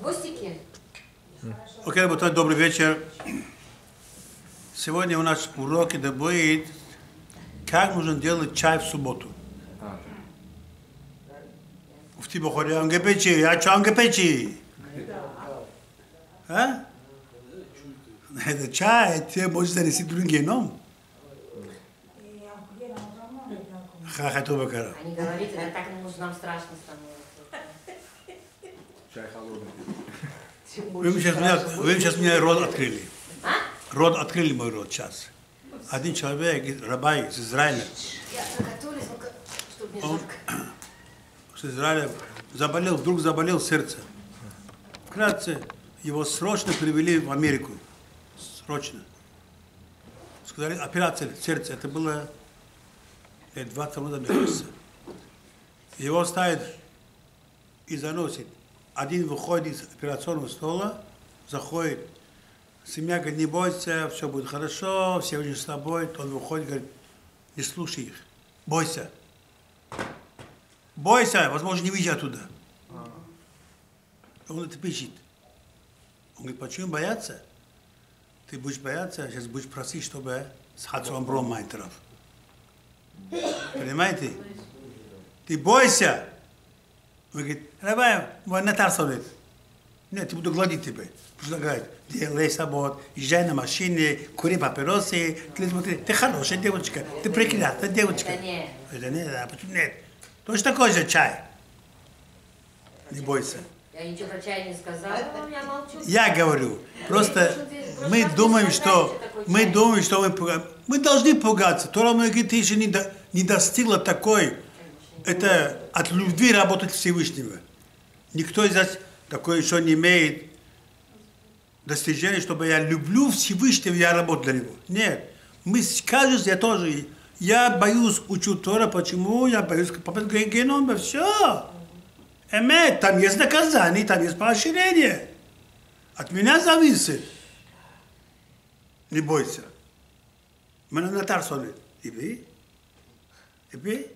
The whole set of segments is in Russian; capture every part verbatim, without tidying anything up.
Гостики. Окей, ребята, добрый вечер. Сегодня у нас уроки да будет, как нужно делать чай в субботу. В тебе ходят ангепечи, а что ангепечи? А? Это чай, ты можешь занести другим геном. Ха-ха-то бакара. Они говорят, это так нам страшно становится. Чай холодный. Вы сейчас, меня, вы сейчас меня рот открыли. А? Рот открыли мой рот сейчас. Один человек, рабай из Израиля, он с Израиля заболел, вдруг заболел сердце. Вкратце, его срочно привели в Америку. Срочно. Сказали, операция сердца. Это было лет двадцать назад, мне кажется. Его ставят и заносит. Один выходит из операционного стола, заходит. Семья говорит, не бойся, все будет хорошо, все уже с тобой. Он выходит, говорит, не слушай их, бойся. Бойся, возможно, не выйди оттуда. Он это пишет. Он говорит, почему бояться? Ты будешь бояться, сейчас будешь просить, чтобы с Хацом Бром Майтеров. Понимаете? Ты бойся. Он говорит, рабай, мой нотар совет. Нет, я буду гладить тебя. Просто говорит, делай сабот, езжай на машине, кури папиросы, ты, смотри, ты хорошая девочка, ты прекрасная девочка. Это нет. Это нет, а почему нет? Точно такой же чай. Не бойся. Я ничего про чай не сказала, я молчу. Я говорю, просто мы думаем, что мы думаем, что мы пугаем. Мы должны пугаться. Тора говорит, ты еще не, до, не достигла такой, это от любви работать Всевышнего. Никто из нас такое еще не имеет достижения, чтобы я люблю Всевышнего, я работаю для него. Нет. Мы скажем, я тоже, я боюсь учу Тора, почему я боюсь попасть в геном, все. Эмет, там есть наказание, там есть поощрение. От меня зависит. Не бойся. Меня нотар сонет. И вы? И вы?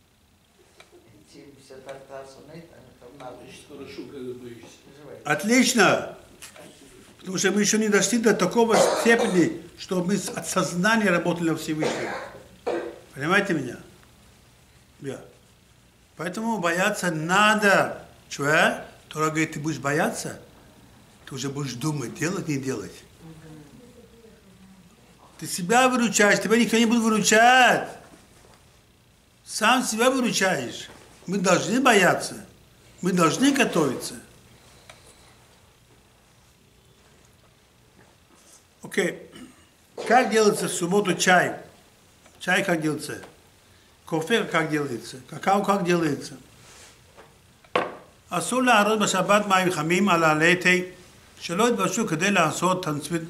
Отлично. Потому что мы еще не дошли до такого степени, что мы от сознания работали на Всевышнего. Понимаете меня? Да. Поэтому бояться надо. Чего? Тора говорит, ты будешь бояться, ты уже будешь думать, делать, не делать. Ты себя выручаешь, тебя никто не будет выручать. Сам себя выручаешь. Мы должны бояться. Мы должны готовиться. Окей. Как делается в субботу чай? Чай как делается? Кофе как делается? Какао как делается? אסור להראות בשבת מים חמים על העלי תה שלא יתבשלו כדי לעשות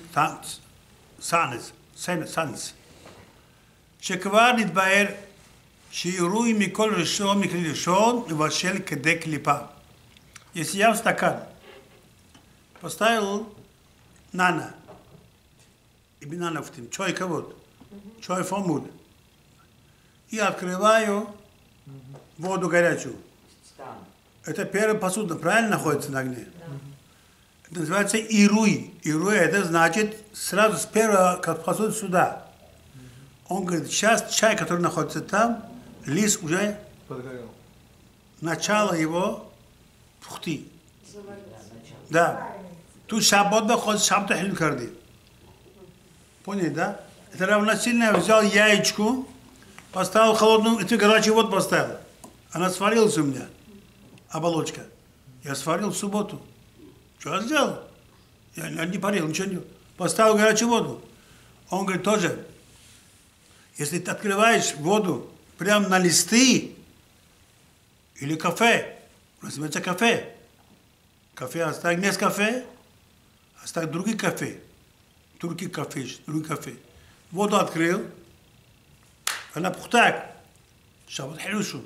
סאנס, סאנס, שכבר נתבהר שעירוי מכל ראשון מכלי ראשון מבשל כדי קליפה. Если я в стакан поставил нана, и банана в тем, чай кого-то, чай фомуд, и открываю воду горячую. Это первая посуда, правильно находится на огне? Это называется ируй. Ируй это значит сразу с первого посуды сюда. Он говорит, сейчас чай, который находится там, лист уже подгорел. Начало его пухти. Да. Тут шаббат находит, шаббат хиль карди. Поняли, да? Это равносильно я взял яичку, поставил холодную, и ты горячий воду поставил. Она сварилась у меня. Оболочка. Я сварил в субботу. Что я сделал? Я, я не парил, ничего не... Поставил горячую воду. Он говорит, тоже, если ты открываешь воду прямо на листы или кафе, называется кафе. Кафе, оставь не с кафе, оставь другие кафе. Другие кафе, другие кафе. Воду открыл, она пухтак. Шаббат хилюшу.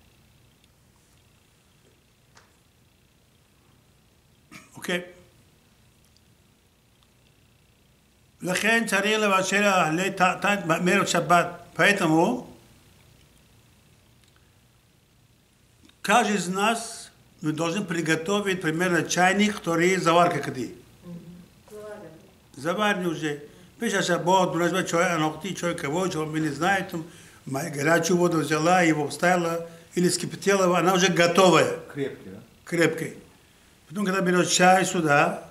אוקיי. לכן צריך לבשל עלי מערב שבת. Поэтому каждый из нас мы должны приготовить примерно чайник, который заварка кади. Заварни уже. Пиша шабот, нужно человек, анохти, человек кого, чего мы не знаем, там, горячую воду взяла, его вставила, или скипятила, она уже готовая. Крепкий, да? Крепкий. Потом, когда берешь чай сюда,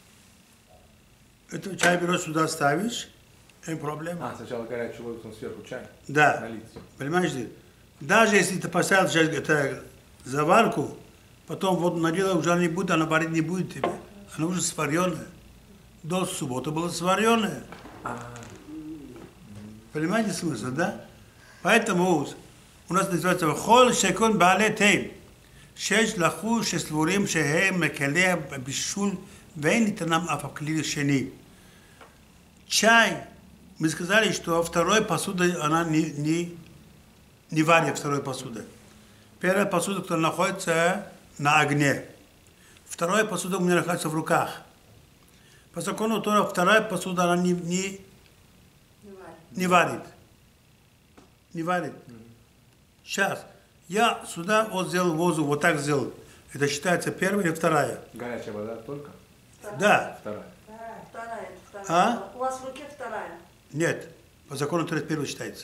это чай берешь сюда, ставишь, не проблема. А, сначала горячую воду, потом сверху чай. Да. Налить. Понимаешь ли? Даже если ты поставил сейчас это, заварку, потом воду налила, уже не будет, она варить не будет тебе. Она уже сваренная. До субботы была сваренная. А, Понимаете смысл, да? Поэтому у нас называется «Хол шекон баале тейм». Шеш лаху шеслурим шехем мекелея бишул вейн итанам афаклили шени. Чай. Мы сказали, что второй посуды она не, не, не варит второй посуды. Первая посуда, которая находится на огне. Вторая посуда у меня находится в руках. По закону Тора вторая посуда она не, не, не варит. Не варит. Сейчас. Я сюда вот сделал воздух, вот так сделал. Это считается первая или вторая? горячая вода только? Да. Вторая. Вторая, вторая, вторая. А? У вас в руке вторая. Нет. По закону Тора первая считается.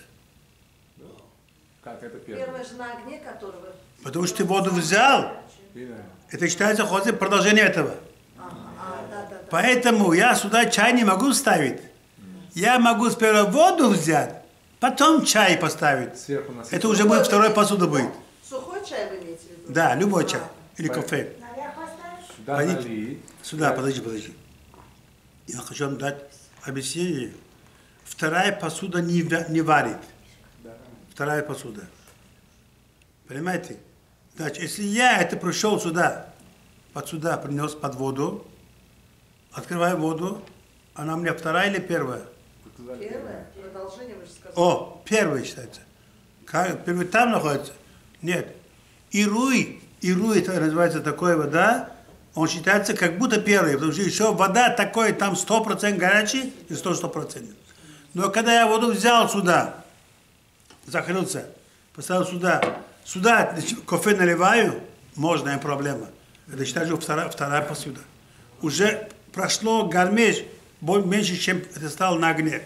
Как это первая? Первая же на огне, которую вы... Потому что ты воду взял. Первая. Это считается хоть продолжение этого. Ага, а, да, да, да. Поэтому я сюда чай не могу ставить. Я могу сперва воду взять, потом чай поставить. Сверху насыпать. Это уже будет вторая посуда будет. Сухой чай вы имеете в виду? Да, любой чай. Или Понятно. кофе. Сюда Пойдите. налить. Сюда, подожди, подожди. Я хочу вам дать объяснение. Вторая посуда не, ва- не варит. Да. Вторая посуда. Понимаете? Значит, если я это пришел сюда, под сюда принес под воду, открываю воду, она у меня вторая или первая? Первое, продолжение вы же сказали. О, первая считается. Как, первый там находится? Нет. Ируй, ируй, это называется такая вода, он считается как будто первый, потому что еще вода такой, там сто процентов горячий и сто процентов. Но когда я воду взял сюда, закрылся, поставил сюда, сюда кофе наливаю, можно, не проблема. Это считается вторая, вторая посуда. Уже прошло гармеш меньше, чем это стало на огне.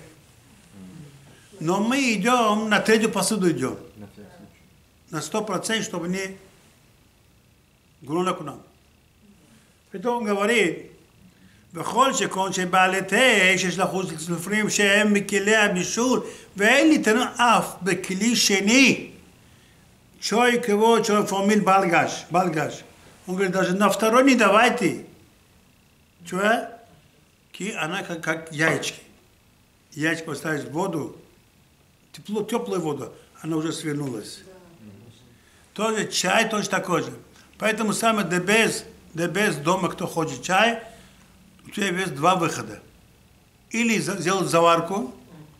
Но мы идем, на третью посуду идем. На всякий случай. На сто процентов, чтобы не гуло к нам. Потом он говорит, בכל שכון שבעלי תה שיש לחוץ סופרים שהם מכלי הבישול ואין ניתנו אף בכלי שני. Чой кого, чой фамиль Балгаш, Балгаш. Он говорит, даже на второй не давайте. Чё? Ки она как, как яички. Яичко поставишь в воду, тепло, теплую воду, она уже свернулась. Тоже чай, тоже такой же. Поэтому самое дебез, дебез дома, кто хочет чай, у тебя есть два выхода. Или сделать заварку,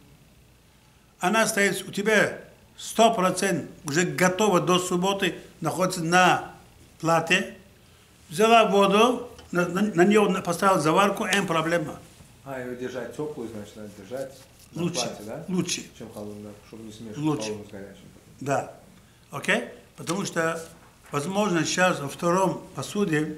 она стоит у тебя сто процентов уже готова до субботы, находится на плате, взяла воду, на, на, на нее поставила заварку, эм проблема. А, ее держать теплую, значит, надо держать на Лучше, плате, да? лучше. Чем холодную, да, чтобы не смешивать Лучше. холодную с горячим. Да. Окей? Потому что, возможно, сейчас во втором посуде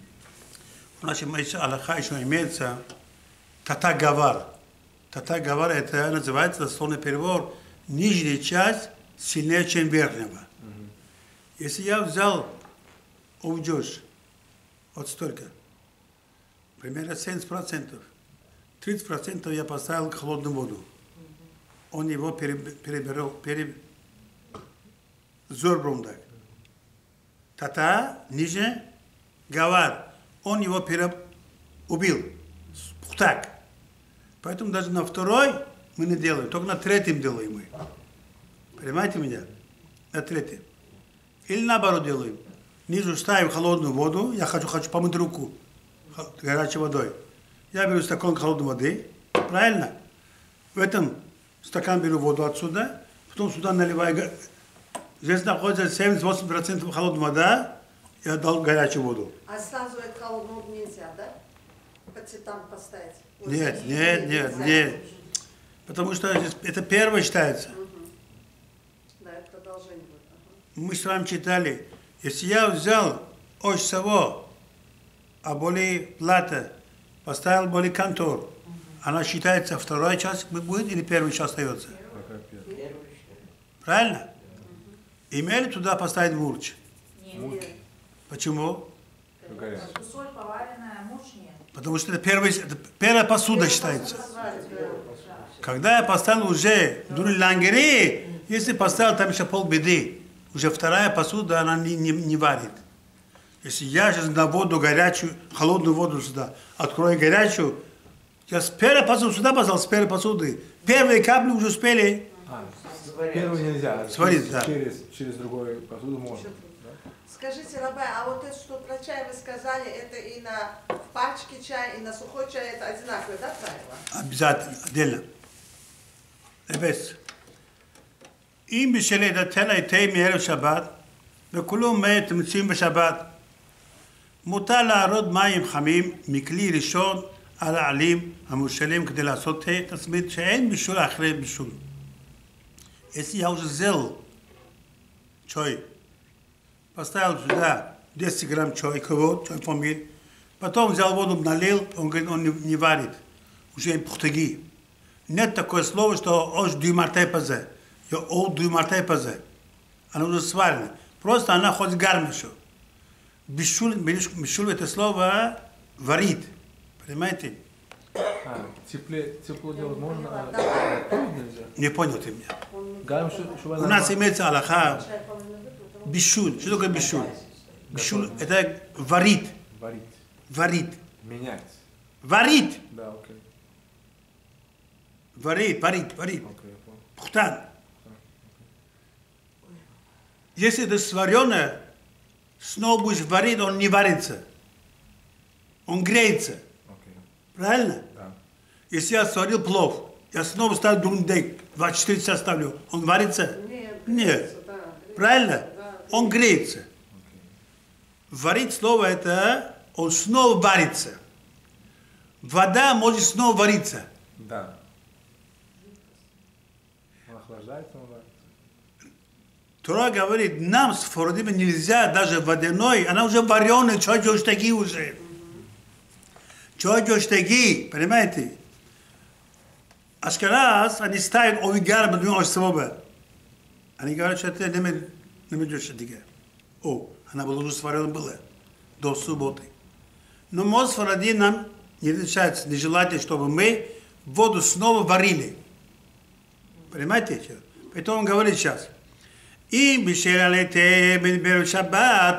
в нашем Аллаха еще имеется татагавар. Татагавар это называется дословный перевод нижняя часть сильнее, чем верхнего. Если я взял овдеж, вот столько, примерно семьдесят процентов, тридцать процентов я поставил в холодную воду. Он его перебирал, перебирал. Зорбрундак. Тата, ниже, гавар. Он его переб... убил. Пухтак. Поэтому даже на второй мы не делаем, только на третьем делаем мы. Понимаете меня? На третьем. Или наоборот делаем. Низу ставим холодную воду, я хочу, хочу помыть руку горячей водой. Я беру стакан холодной воды, правильно? В этом стакан беру воду отсюда, потом сюда наливаю. Здесь находится семьдесят-восемьдесят процентов холодная вода, я дал горячую воду. А сразу это холодную воду нельзя, да? По цветам поставить? Вот Нет, здесь нет, нет, нельзя. нет. Потому что здесь это первое считается. Мгм. Да, это продолжение будет. Ага. Мы с вами читали, если я взял Ось всего, а более плата, поставил более контор. Она считается вторая часть будет или первая часть остается? Какая первая? Правильно? Имели туда поставить мурч. Муки. Почему? Горячая. Соль поваренная, муж нет. Потому что это, первый, это первая посуда считается. Когда я поставил уже дури лангери, если поставил там еще полбеды, уже вторая посуда, она не, не, не варит. Если я сейчас на воду горячую, холодную воду сюда, открою горячую, я с первой посуды сюда поставил, с первой посуды. Первые капли уже успели. А, первую нельзя, а Сварить, через, да. через, через другую посуду можно. Скажите, Рабай, а вот это, что про чай вы сказали, это и на в пачке чай, и на сухой чай, это одинаковые, да, правила? Обязательно, отдельно. Эбес. אם בשלידתן הייתה מערב שבת, וכולו מת מצויים בשבת, מותר להראות מים חמים מכלי ראשון על העלים המושלים כדי לעשות תה תצמית שאין בישול אחרי בישול. Если я уже сделал чай, поставил сюда десять грамм чайка, вот, чай фамиль, потом взял воду, налил, он говорит, он не, не варит, уже пухтаги. Нет такое слово, что ош дюймартай пазе, я ол дюймартай пазе. Она уже сварена. Просто она хоть гармишу. Бишул, бишул это слово варит. Понимаете? А, тепле, тепло делать можно, а то нельзя. Не понял ты меня. Гаем, что, что У нас имеется аллаха бишул. Что такое бишул? Бишул это варит. Варить. Варит. Менять. Варит. Да, окей. Варит, варит, варит. Окей, я понял. Пухтан. Если это сваренное, снова будешь варить, он не варится. Он греется. Окей. Правильно? Да. Если я сварил плов, я снова ставлю дундек, двадцать четыре часа ставлю, он варится? Нет. Нет. Да. Правильно? Он греется. Варить слово это, он снова варится. Вода может снова вариться. Да. Он охлаждается, он варится. Тора говорит, нам с Фородима нельзя даже водяной, она уже вареная, чай джоштаги уже. Чай джоштаги, понимаете? Ашкараз, они ставят овигар, бедуем ошсвоба. Они говорят, что это не джоштаги. О, она была уже сварена была до субботы. Но мост Фородим нам не разрешается, не желательно, чтобы мы воду снова варили. Понимаете? Поэтому он говорит сейчас. אם בשל עליתם בדבר שבת,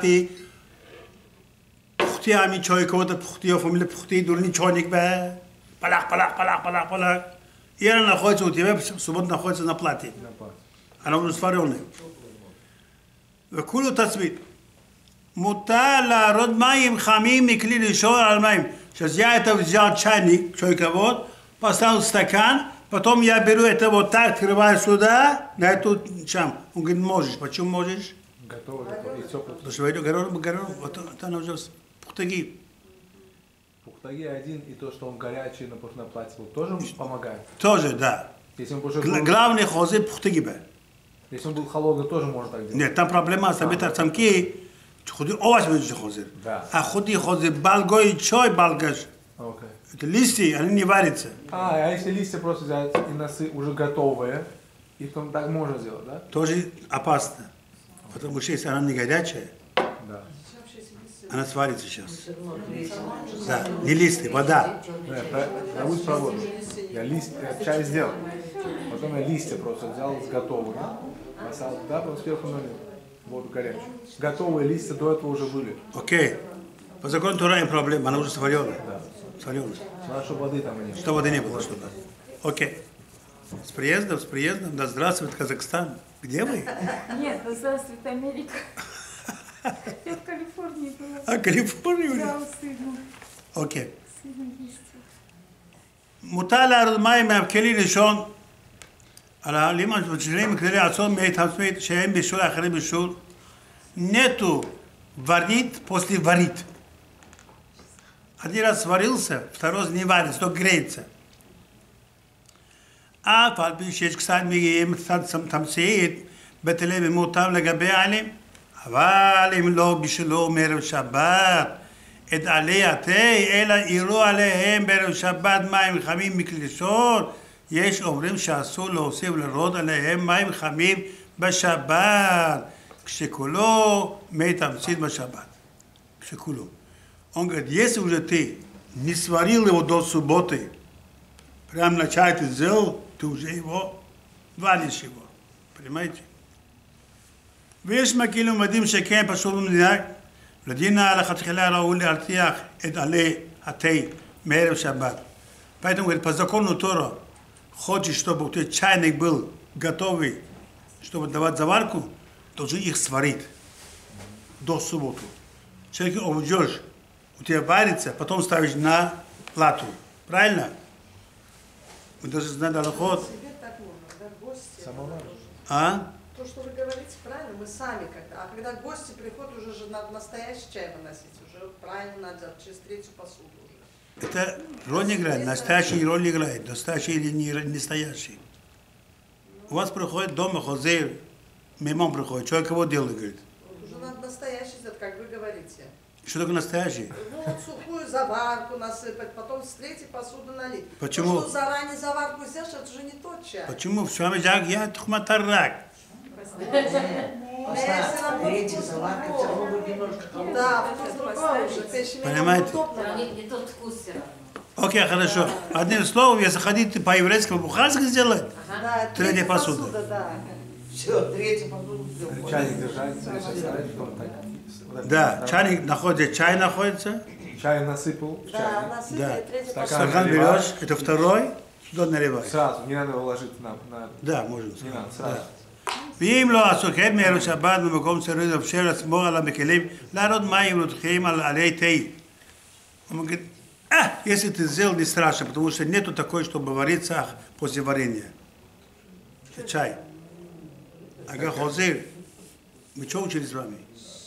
פוחתי עמי צ'וי כבוד הפוחתי אופם לפוחתי דולני צ'וניק בה, פלח, פלח, פלח, פלח, פלח. И она находится у тебя, в субботу находится на платье. На платье. Она уже сваренная. וכולו תצמית. מותר להראות מים חמים מכלי ראשון על מים. Сейчас я это взял чайник, чай кого, поставил стакан, потом я беру это вот так, открываю сюда, на эту чам. Он говорит, можешь. Почему можешь? Готово, готово. И тепло. Потому что говорю, говорю, говорю, вот это она уже пухтаги. Пухтаги один, и то, что он горячий на на платье, вот тоже помогает. Тоже, да. Если он, уже Гла- был, Главный хозе пухтаги бе. если он был холодный, тоже можно так делать. Нет, там проблема с тобой, самки, худи овощ будет хозе. Да. А худи хозе балгой чой балгаш. Окей. Это листья, они не варятся. А, а если листья просто взять и носы уже готовые, и потом так можно сделать, да? Тоже опасно. Потому что если она не горячая, Да. она сварится сейчас. Да, не листы, вода. Нет, я буду про воду. Я лист, я чай сделал. Потом я листья просто взял с готовыми. Масал, да, потом сверху налил воду горячую. Готовые листья до этого уже были. Окей. По закону Тора нет проблем, она уже сваренная. Да. Сваренная. Надо, чтобы воды там и не было. Что воды не было, что-то. Окей. С приездом, с приездом. Да здравствует Казахстан. Где вы? Нет, да здравствует Америка. Я в Калифорнии была. А, Калифорния? Да, у сына. Окей. Сына есть. מותר להראות מים מהכלי ראשון על העלים המושלים כדי לעשות מעת עצמית שהם בישול אחרי בישול. Нету варит после варит. Один раз сварился, второй раз не варится, только греется. אף על פי שיש קצת מגיעים קצת תמצית בטלה ומותר לגבי העלים, אבל אם לא בישלו מערב שבת את עלי התה, אלא יראו עליהם בערב שבת מים חמים מכלי ראשון, יש אומרים שאסור להוסיף לראות עליהם מים חמים בשבת, כשכולו מי תמצית בשבת. כשכולו. Он говорит, если уже ты не сварил его до субботы, прямо на чай ты сделал, ты уже его варишь его. Понимаете? ויש מקלים ומדים שכן פשוט ומדינק, לדינה לכתחילה ראו להרתיח את עלי התה מערב шаббат. Поэтому, говорит, по закону Тора, хочешь, чтобы у тебя чайник был готовый, чтобы давать заварку, должен их сварить до субботы. Человек уведешь, у тебя варится, потом ставишь на плату. Правильно? Мы должны знать алахот. Себе так можно, когда гости. Самовар. А? То, что вы говорите, правильно, мы сами когда. А когда гости приходят, уже же надо настоящий чай выносить. Уже правильно надо через третью посуду уже. Это роль не играет, настоящий роль не играет, настоящий или не настоящий. У вас приходит дома хозяин, мимон приходит, человек его делает, говорит. Вот уже надо настоящий сделать, как вы говорите. Что такое настоящий? Ну вот сухую заварку насыпать, потом с третьей посуды налить. Почему? То, что заранее заварку сделаешь, это уже не тот чай. Почему? Все мы так, я тухматарак. Третья салатка все равно будет немножко холодная. Да, вкус другой уже. Печень Понимаете? Да, не, не тот вкус все равно. Окей, хорошо. Одним словом, если хотите по-еврейски, по-бухарски сделать, Да, третья посуда. да. Все, третья посуда сделала. Чайник держать, если ставить, потом так. вот это, да, чайник находится, чай находится, Чай насыпал в Да, чайник. насыпали, Да. третья Стакан. посуда. стакан берешь, это второй, сюда наливаешь. Сразу, не надо его ложить на, на... Да, можно. Не надо, сразу. ואם לא עשו כן מערב שבת במקום צריך לאפשר לסמוך על המקלים, להראות מים רותחים על עלי תה. Он говорит, а, если ты сделал, не страшно, потому что нету такой, чтобы вариться после варенья. Это чай. Ага, Хозер, мы что учили с вами?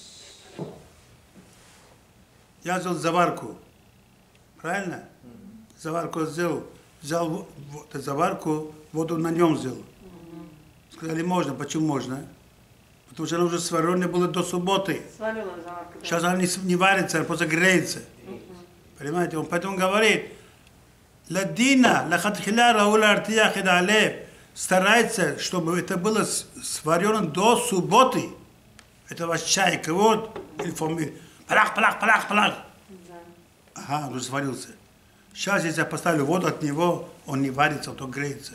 Я сделал заварку. Правильно? Заварку сделал. Взял в- в- заварку, воду на нем сделал. Сказали, можно. Почему можно? Потому что она уже сваренная была до субботы. Сварила заварку. да. Сейчас она не, с- не варится, она просто греется. Понимаете? Он поэтому говорит, ладина, лахатхиля рауля артия хидале, старается, чтобы это было с- сварено до субботы. Это ваш чай, вот, или фоми. Палах, палах, палах, палах. Ага, он уже сварился. Сейчас, если я поставлю воду от него, он не варится, он то греется.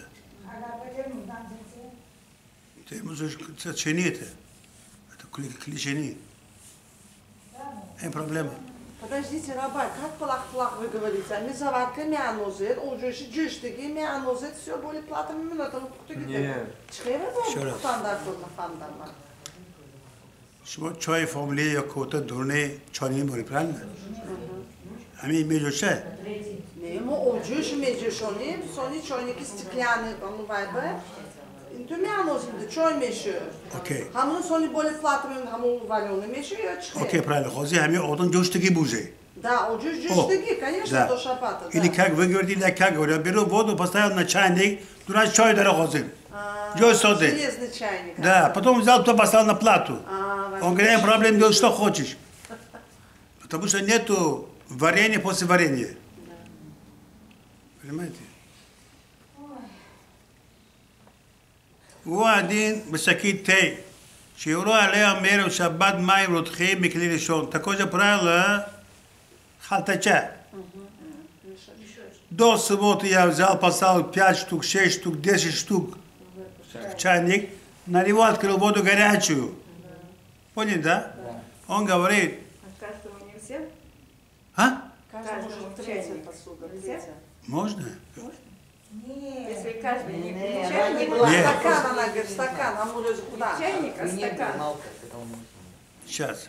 Ты можешь чинить это. Это кли- клещини. Не проблема. Подождите, Рабай, как плах-плах вы говорите? А мы заварка мянозет, уже джиштыги мянозет, все более платами минуты. Ну, кто Нет. Чхеве Еще раз. был стандарт на фандарма. شما چای فامیلی یا کوتا دورنه چانی موری правильно? همین میجوشه. Не, ему уджиш, меджиш, они, сони чайники стеклянные, он вайбе. Инту мянозет, да чай мешаю. окей. Хамун сони более платами, хамун валеный мешаю, я чхеве. окей, правильно. Хози همین одон джуштыги бузе. Да, уджиш, О, джиштыги, конечно, да. до шабата. Или как вы говорите, или как говорю, я беру воду, поставил на чайник, туда чай дара хози. Джой соды. Железный чайник. Да, потом взял, то поставил на плату. А, Он говорит, проблем делай, что хочешь. Потому что нету варенья после варенья. понимаете? הוא הדין בשקית תה, שיורו עליה מערב שבת מים רותחים מכלי ראשון. Такое же правило халтача. До субботы я взял, поставил пять штук, шесть штук, десять штук в чайник, наливал, открыл воду горячую. Поняли, да? Он говорит, А каждому нельзя? а? Каждому Каждому уже третья чайник посуда. нельзя? Третья. Можно? Если каждый не Не, не она чайник, не была. Нет. Стакан, она говорит, стакан, а мы уже куда? чайник, а Не стакан. поймал, как это он. Сейчас.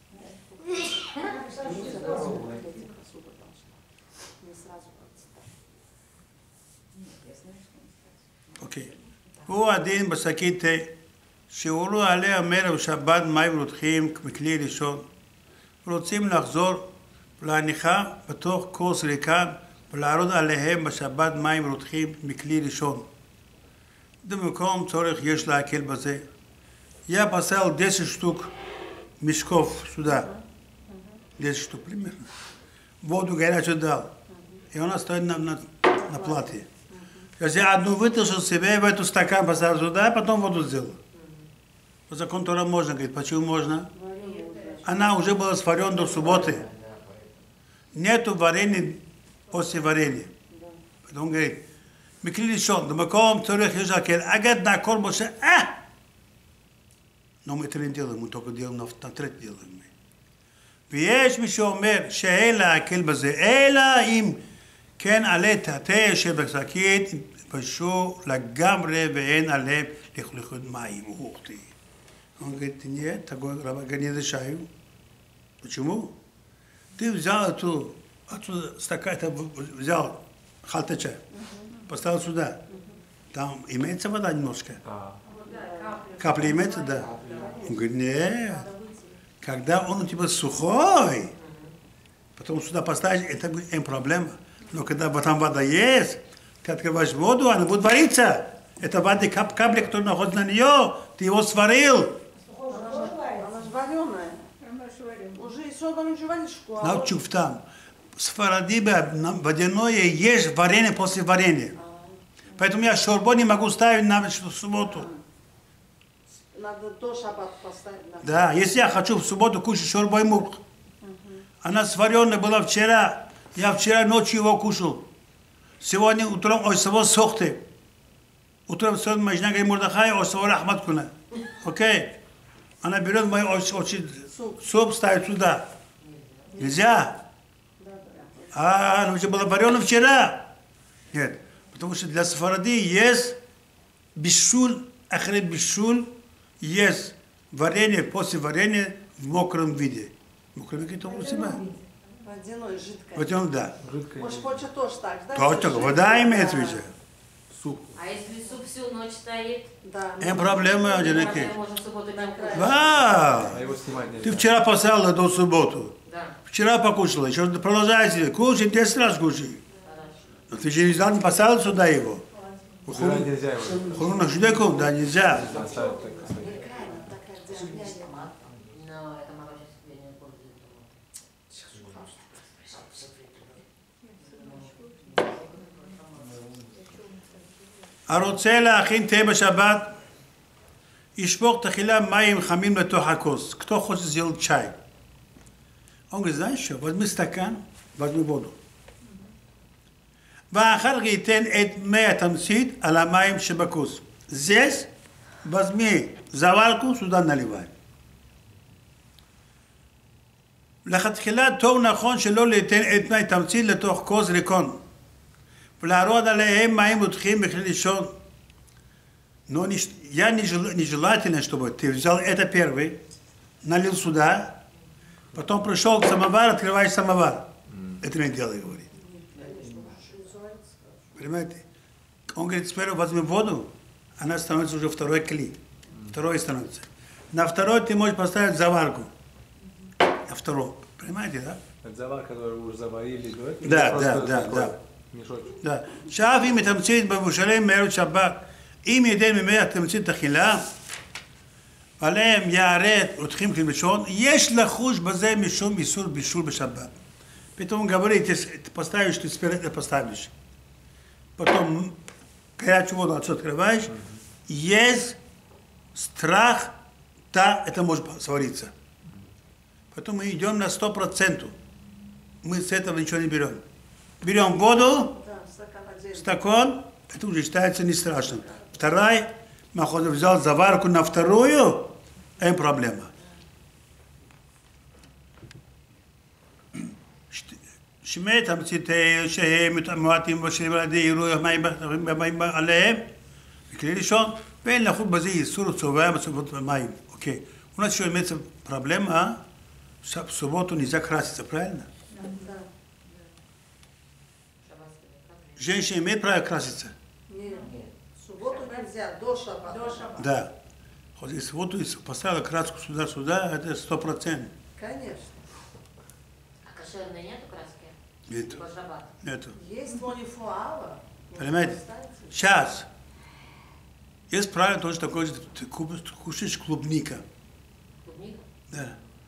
אוקיי. הוא הדין בשקית תה, שהורו עליה מערב שבת מים רותחים מכלי ראשון. רוצים לחזור ולהניחה בתוך כוס ריקה ולערוד עליהם בשבת מים רותחים מכלי ראשון. במקום צורך יש להקל בזה. Я поставил десять штук мешков сюда. десять штук примерно. Воду горячую дал. И она стоит на, на, на платье. Я одну вытащил себе, в эту стакан поставил сюда, а потом воду сделал. По закону Тора можно, говорит, почему можно? Она уже была сварена до субботы. Нету варенья после варенья. Потом говорит, Микли решен, до маком царих ежакер, агад на корбуше, а! Но мы это не делаем, мы только делаем на, на треть делаем. ויש מי שאומר שאין להקל בזה, אלא אם כן עלי תעתה שבשקית פשו לגמרי ואין עליהם לכלוכות מים. Он говорит, нет, такой раба не разрешаю. Почему? Ты взял эту, отсюда стакан, взял халтача, поставил сюда. Там имеется вода немножко? Капля имеется, да? Он говорит, нет. Когда он у тебя сухой, потом сюда поставишь, это не проблема. Но когда там вода есть, ты открываешь воду, она будет вариться. Это вода, кап, капля, которая находится на нее, ты его сварил. Она же вареная. Уже и содом уже варишку. Научу в там. Сфарадиба водяное есть варенье после варенья. Поэтому я шорбо не могу ставить на субботу. Надо до шаббата поставить. Да, если я хочу в субботу кушать шорбо и мук. Она сваренная была вчера. Я вчера ночью его кушал. Сегодня утром, ой, сего сохты. Утром сегодня Мажна говорит, Мурдахай, ой, сего рахмат куна. Окей? Она берет мой очень суп, ставит сюда. Нельзя. А, она уже была варена вчера. Нет, потому что для сфаради есть бишуль, ахре бишуль, есть варенье после варенья в мокром виде. Мокром виде это у себя. Водяной, жидкой. Водяной, да. Может, хочет тоже так, да? Точно, вода имеется в виду. Суп. А если суп всю ночь стоит? Да. Не проблема, одинаки. Можно в субботу днем кушать. Да. А его снимать нельзя. Ты вчера поставила до субботу. Да. Вчера покушала, еще продолжайте. Кушай, десять раз кушай. Но ты же не взял, не поставил сюда его. Убирать нельзя его. Хуруна ждеку, да, нельзя. Оставить так. оставить. Но это мало сейчас я не пользуюсь. הרוצה להכין תה בשבת, ישפוך תחילה מים חמים לתוך הכוס. кто хочет сделать чай? Он говорит, знаешь что, возьми стакан, возьми воду. ואחר כך ייתן את מי התמצית על המים שבכוס. здесь возьми заварку, сюда наливай. לכתחילה טוב נכון שלא ליתן את מי התמצית לתוך כוס ריקון. ולהראות עליהם מים רותחים בכלי לישון. Но не, я нежелательно, чтобы ты взял это первый, налил сюда, потом пришел к самовару, открываешь самовар. Это не делай, говорит. Понимаете? Он говорит, сперва возьми воду, она становится уже второй кли. Второй становится. На второй ты можешь поставить заварку. На второй. Понимаете, да? Это завар, который вы уже заварили до этого? Да, да, да, да. Мешочек. Да. שאף אם מתמצית במבושלים מערב שבת, אם ייתן ממי התמצית תחילה, עליהם יערת רותחים כלבשון, יש לחוש בזה משום איסור בישול בשבת. Потом говорит, ты поставишь, ты спереди это поставишь. Потом горячую воду отсюда открываешь, есть страх, да, это может свариться. Потом мы идем на сто процентов. Мы с этого ничего не берем. Берем воду, Да, стакан отдельно. стакан, это уже считается не страшным. Вторая, Маходов взял заварку на вторую, это проблема. שמי תמציתי שהם מועטים בשלים על ידי עירוי המים עליהם, וכלי ראשון, ואין לחול בזה איסור צובע בסובות במים. окей. У нас еще имеется проблема, в субботу нельзя краситься, правильно? Да. Женщина имеет право краситься? Нет. В субботу нельзя, до шаббата. До шаббата. Да. Вот если вот поставила краску сюда-сюда, это сто процентов. Конечно. А кошерной нету краски? Нету. Под шаббат? Нету. Есть монифуала. Понимаете? Сейчас. Есть правило тоже такое, что ты кушаешь клубника. Клубника? Да.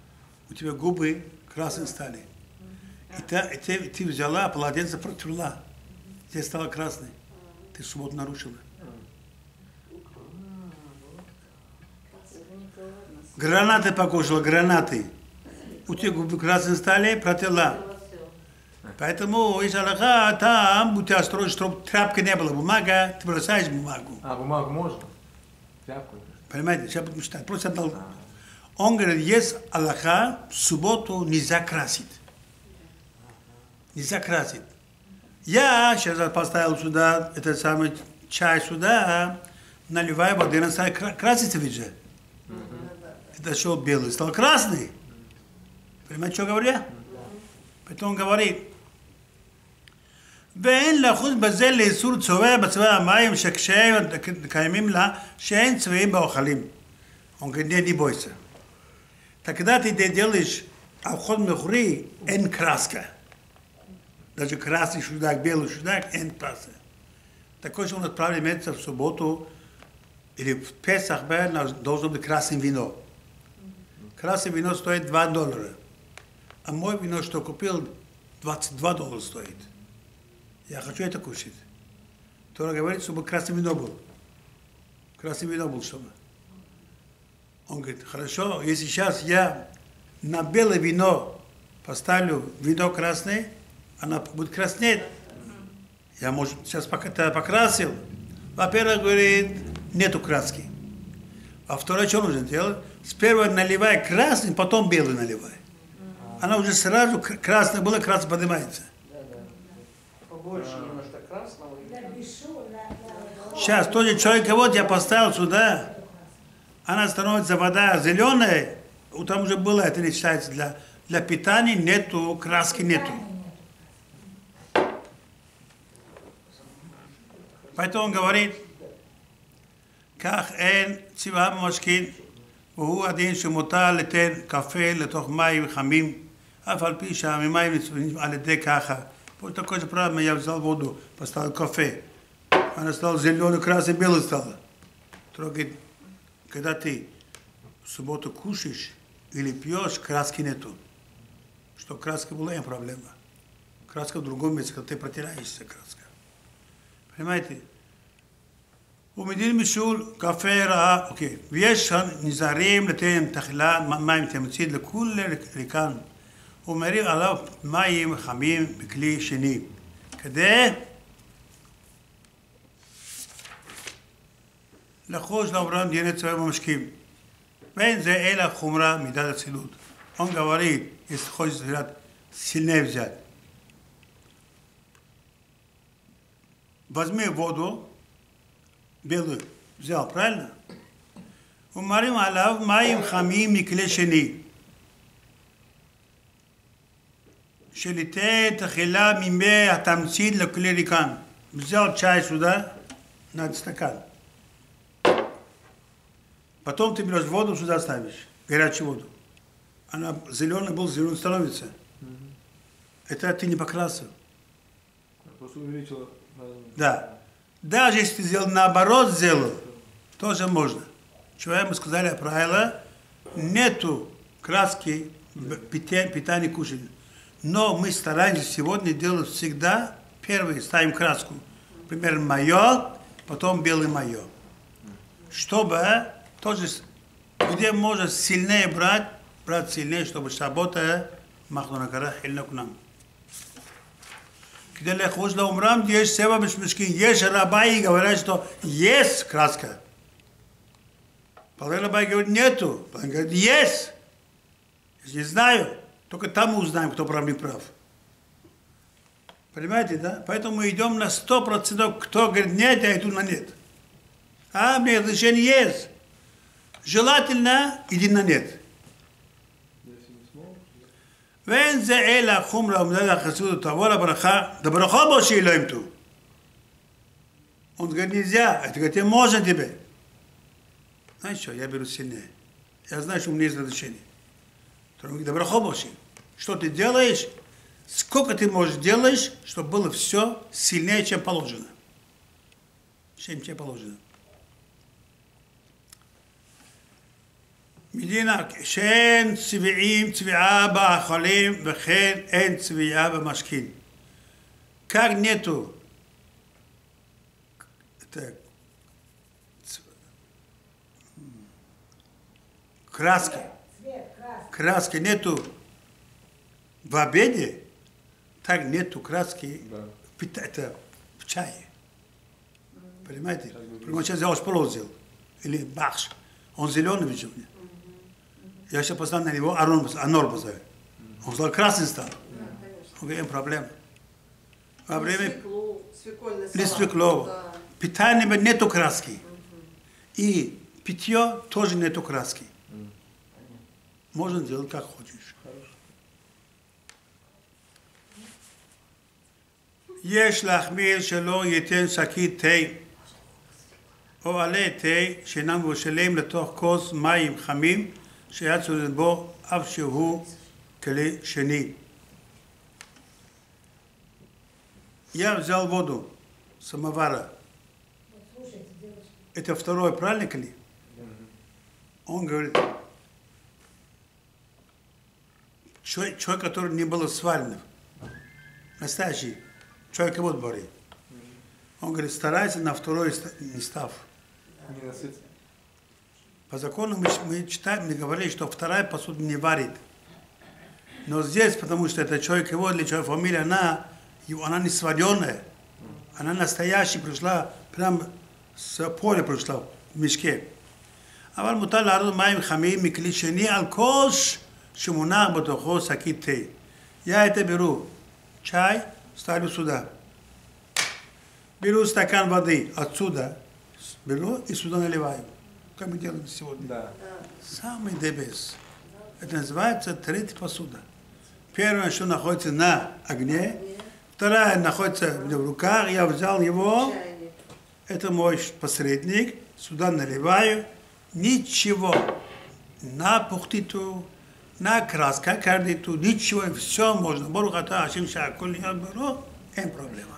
у тебя губы красные стали. И ты, и ты, ты взяла, полотенце протерла. Тебе стало красной. Ты субботу нарушила. Гранаты покушала, гранаты. У тебя губы красные стали, протерла. Поэтому из Аллаха там, будь осторожен, чтобы тряпки не было. Бумага, ты бросаешь бумагу. А, бумагу можно? Тряпку? Понимаете, сейчас буду читать. Просто одно. Он говорит, есть Аллаха, в субботу нельзя красить. Нельзя красить. Я сейчас поставил сюда, этот самый чай сюда, наливаю воды, он стал краситься ведь же. Это что белый, стал красный. Понимаете, что говорю я? Потом он говорит, ואין לחוץ בזה לאיסור צובע בצבע המים שקשיים קיימים לה שאין צבעים באוכלים. Он говорит, не, не бойся. Тогда ты делаешь обход мехури, эн краска. Даже красный шудак, белый шудак, эн краска. Такой же он отправили месяца в субботу или в Песах должно быть красное вино. Красное вино стоит два доллара. А мой вино, что купил, двадцать два доллара стоит. Я хочу это кушать. Тора говорит, чтобы красное вино было. Красное вино было, чтобы. Он говорит, хорошо, если сейчас я на белое вино поставлю вино красное, она будет краснеть. Я, может, сейчас пока покрасил. Во-первых, говорит, нету краски. А второе, что нужно делать? Сперва наливай красный, потом белый наливай. Она уже сразу красная была, красная поднимается. Побольше немножко красного. Сейчас тоже человек, вот я поставил сюда, она становится вода зеленая, там уже было, это не считается, для, для питания нету, краски нету. Поэтому он говорит, как эн цива машкин, והוא הדין שמותר לתת קפה לתוך מים חמים, אף על פי שהמים נצבעים על ידי ככה. Вот такой же правило, я взял воду, поставил кофе. Она стала зеленой, красной, белой стала. Трогает, когда ты в субботу кушаешь или пьешь, краски нету. Что краска была, не проблема. Краска в другом месте, когда ты протираешься, краска. Понимаете? ומדין משול קפה רעה, אוקיי, ויש נזהרים לתן תחילה מים תמצית לכול ריקן, ומרים עליו מים חמים בכלי שני, כדי לחוש לעברם דיני צבעים ומשקים, ואין זה אלא חומרה מידת הצילות. Он говорит, если хочешь взять, сильнее взять. Возьми воду, белую взял, правильно? ומרים עליו מים חמים מכלי שני. שליטה תחילה ממי התמצית לכלי ריקן. взял чай сюда, на стакан. Потом ты берешь воду, сюда ставишь, горячую воду. Она зеленая была, зеленая становится. Это ты не покрасил. Просто увеличила. Да. Даже если ты сделал наоборот, сделал, тоже можно. Чего мы сказали правило, нету краски питания, питания кушания. Но мы стараемся сегодня делать всегда, первый ставим краску, например, майо, потом белый майо. Чтобы тоже, где можно сильнее брать, брать сильнее, чтобы шабота махнула кара хильна к нам. כדי לחוש לאומרם יש צבע משמשקים, יש רביי говорят, что есть краска. Половина рабай говорит, нету. Он говорит, есть. Я не знаю. Только там мы узнаем, кто прав, не прав. Понимаете, да? Поэтому мы идем на сто процентов, кто говорит нет, а иду на нет. А мне разрешение есть. Желательно иди на нет. ואין זה אלא חומרה ומדד החסידות תבוא לברכה, דברכה בו שהיא לא ימתו. Он говорит, нельзя. Это говорит, можно тебе. Знаешь что, я беру сильнее. Я знаю, что у меня есть разрешение. Он говорит, дабраха боши. Что ты делаешь? Сколько ты можешь делаешь, чтобы было все сильнее, чем положено. Чем, чем положено. מדינה שאין צביעים, צביעה באכלים וכן אין צביעה במשקין. Как нету это, краски, краски нету в обеде, так нету краски Да. в, пита- это, в чае. Понимаете? Прямо сейчас взял шпалот взял. Или бахш. Он зеленый ведь у меня. Я сейчас поставил на него Арон, Анор позову. Он сказал, красный стал. Он говорит, проблема. Во время Свеклу, свекольный или салат. свекло, Да. питания нету краски. И питье тоже нету краски. Можно делать как хочешь. יש להחמיר שלא ייתן שקית תה או עלי תה שאינם מבושלים לתוך כוס מים חמים שהיה צולל בו אף שהוא כלי שני. Я взял воду с самовара. Это второй, правильно ли? Он говорит, человек, человек, который не был сварен, настоящий, человек вот борит. Он говорит, старайся на второй не став. Не насыться. По закону мы, мы читаем, мы говорили, что вторая посуда не варит. Но здесь, потому что это человек его, для человека фамилия, она, она не сваренная. Она настоящая пришла, прям с поля пришла в мешке. אבל מותר לערוך מים חמים מכלי שני על כוס שמונח בתוכו שקית תה. Я это беру. Чай ставлю сюда. Беру стакан воды отсюда, беру и сюда наливаю. Как мы делаем сегодня. Да. Самый дебес. Это называется третья посуда. Первое, что находится на огне. Вторая находится в руках. Я взял его. Чайник. Это мой посредник. Сюда наливаю. Ничего. На пухтиту, на краска кардиту, ничего. Все можно. Борухата, ашим шакуль, я беру. Нет проблема.